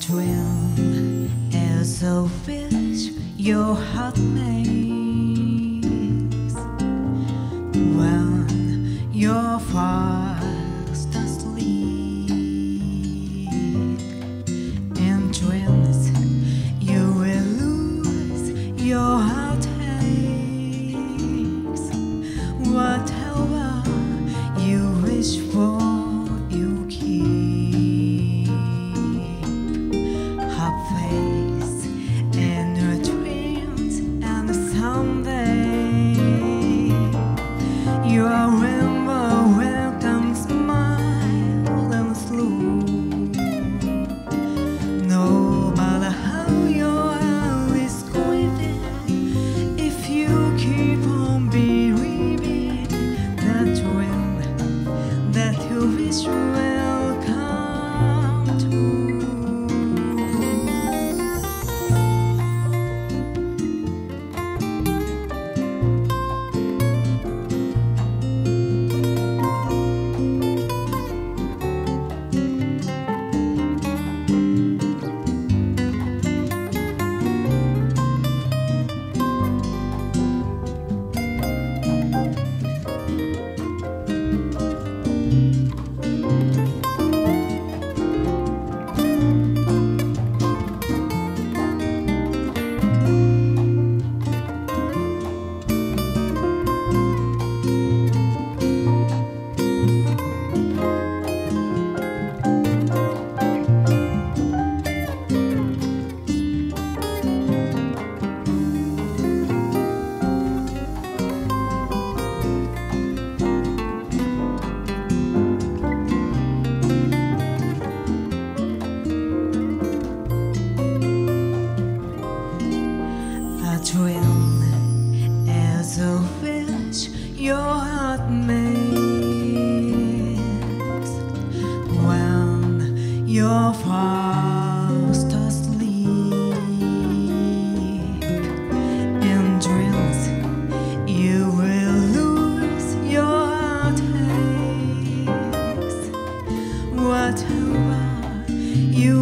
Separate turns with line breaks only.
dream is a wish your heart makes when you're fast asleep. In dreams you will lose your heartaches. Whatever you wish for, you keep. Have faith in your dreams, and someday your rainbow will come smiling through. No matter how your heart is grieving, if you keep on believing, that dream that you wish will come true. A dream is a wish your heart makes when you're fast asleep. In dreams you will lose your heartaches. Whatever you